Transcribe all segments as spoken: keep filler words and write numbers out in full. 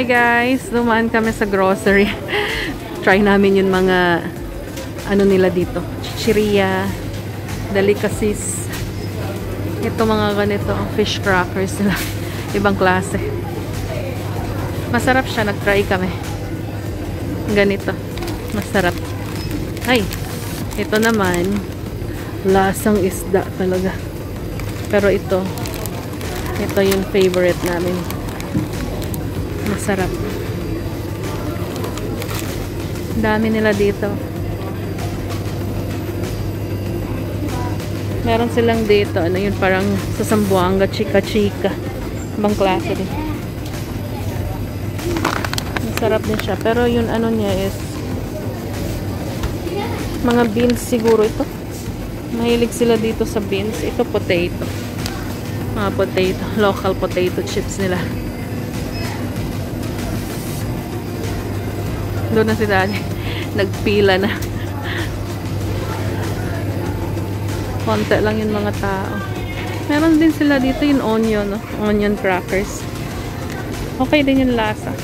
Hi guys, dumaan kami sa grocery. Try namin yung mga ano nila dito, chichiria, delicacies. Ito mga ganito, fish crackers nila. Ibang klase. Masarap siya, nag-try kami. Ganito, masarap. Ay, ito naman lasang isda talaga. Pero ito, ito yung favorite namin. Masarap. Dami nila dito. Meron silang dito, ano yun, parang sa Sambuanga, chika-chika. Ibang klase din. Masarap din siya. Pero yung ano niya is mga beans siguro ito. Mahilig sila dito sa beans. Ito potato. Mga potato. Local potato chips nila. Doon na si Daddy. Nagpila na. Konti lang yung mga tao. Meron din sila dito yung onion, no? Onion crackers. Okay din yung lasa.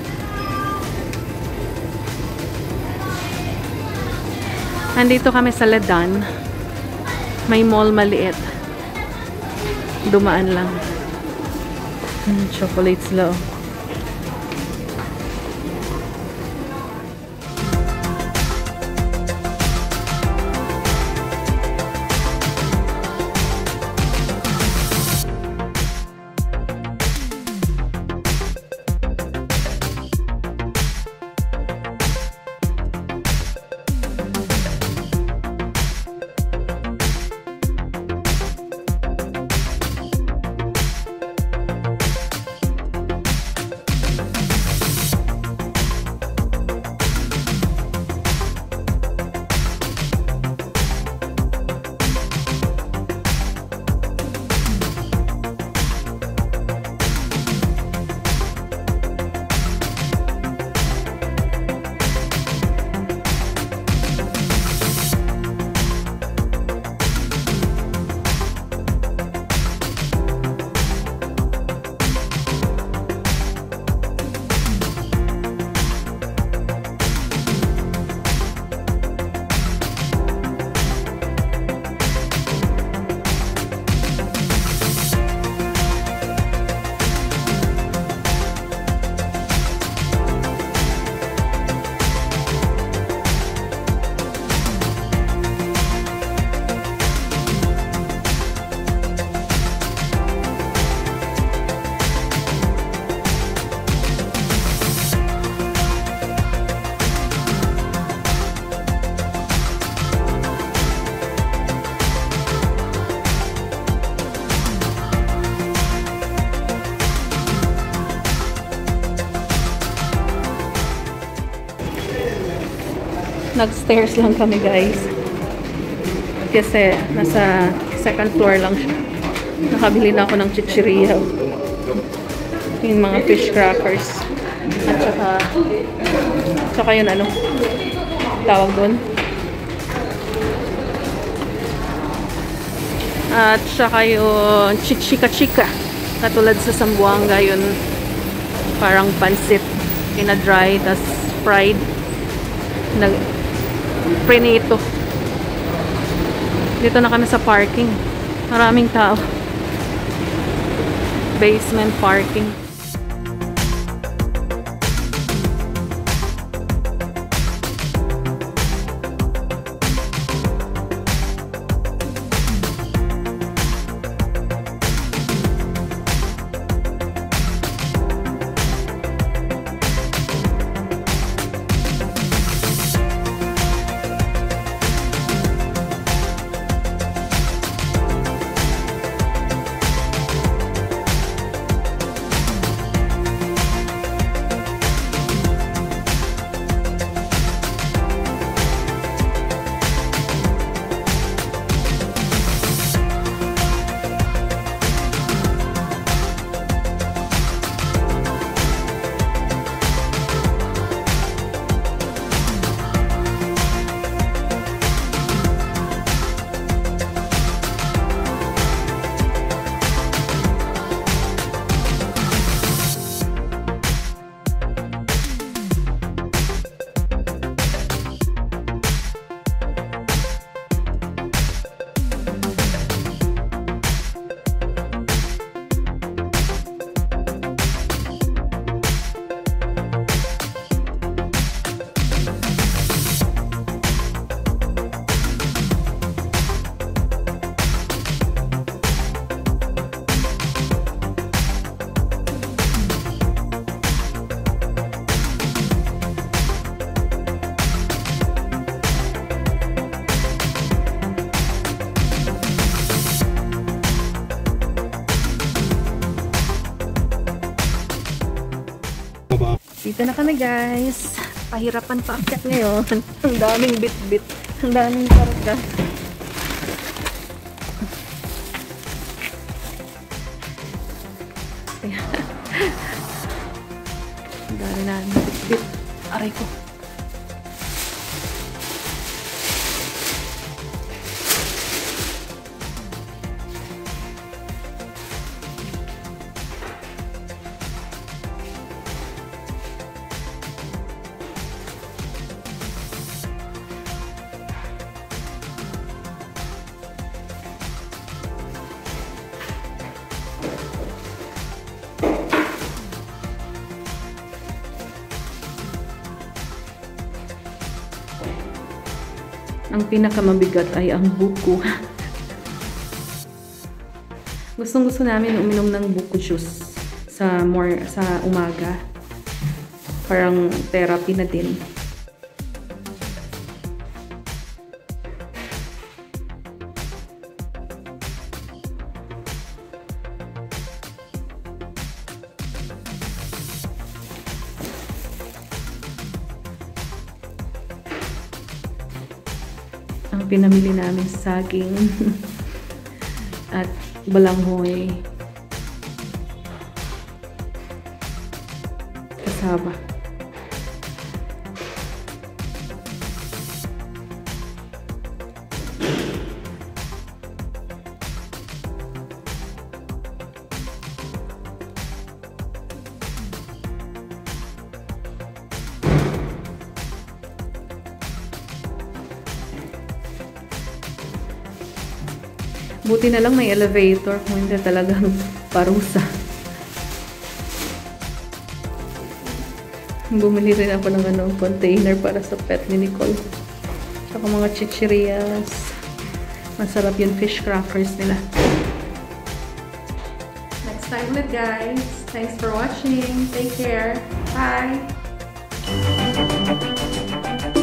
Nandito kami sa Ledan. May mall maliit. Dumaan lang. Hmm, chocolates lang. Nag-stairs lang kami guys. Kasi nasa second floor lang siya. Nakabili na ako ng chichirya. Yung mga fish crackers. At saka saka yun ano tawag doon. At saka yung chika-chika. Katulad sa Sambuanga yun. Parang pansit. Pina-dry, tas fried. Nag prenito. Dito na kami sa parking. Maraming tao. Basement parking. Dito na kami guys. Pahirapan pa akyat ngayon. Ang daming bit-bit. Ang daming karga. Ang dami na bit-bit. Aray ko. Ang pinakamabigat ay ang buko. Gustong gusto namin uminom ng buko juice sa more sa umaga. Parang therapy na din. Ang pinamili namin saging at balanghoy kasaba. Buti na lang may elevator, kung hindi talagang parusa. Bumili rin ako ng ano, container para sa pet ni Nicole. Tsaka mga chichirias. Masarap yung fish crackers nila. Next time ulit guys. Thanks for watching. Take care. Bye!